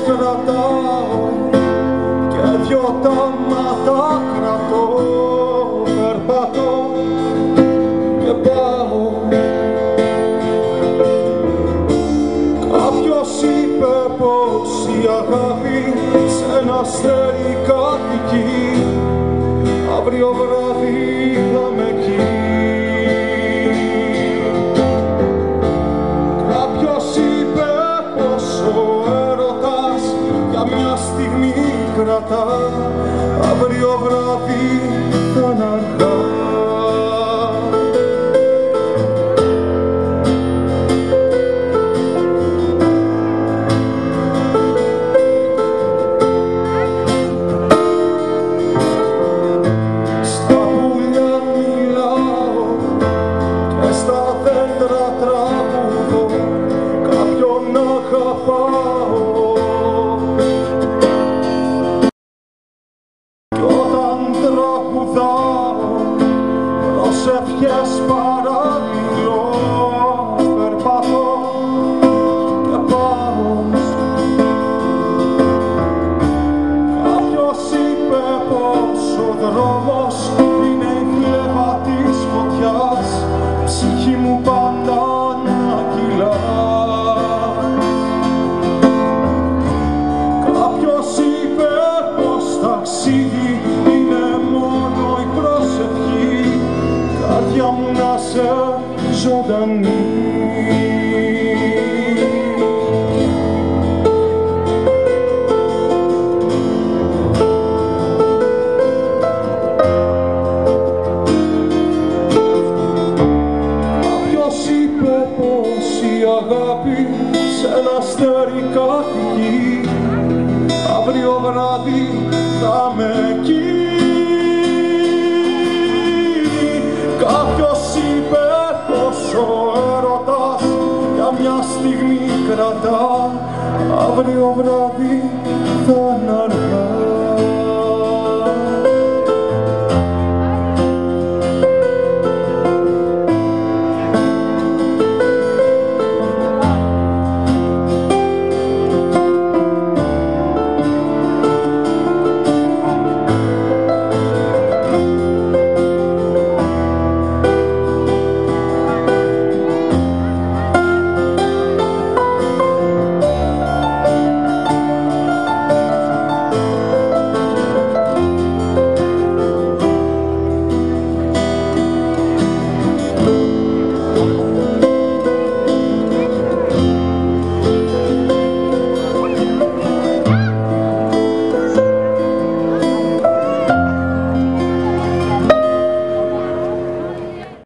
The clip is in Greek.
κρατάω και δυο τάματα κρατώ, περπατώ και πάω. Κάποιος είπε πως η αγάπη σε ένα αστέρι κατοικεί, αύριο βράδυ θα με εκεί. Κάποιος είπε πως ο έρωτας για μια στιγμή κρατά, αύριο βράδυ θα είναι αργά. Προσευχές παραμιλώ, περπατώ και πάω. Κάποιος είπε πως ο δρόμος είναι η φλέβα της φωτιάς, ψυχή μου πάντα να κυλάς. Κάποιος είπε πως ταξίδι είναι μόνο η προσευχή, καρδιά μου να σε ζωντανή. Κάποιος είπε πως η αγάπη σε ένα αστέρι κατοικεί, αύριο βράδυ θα με εκεί. Κάποιος είπε πως ο έρωτας για μια στιγμή κρατά, αύριο βράδυ θα είναι αργά.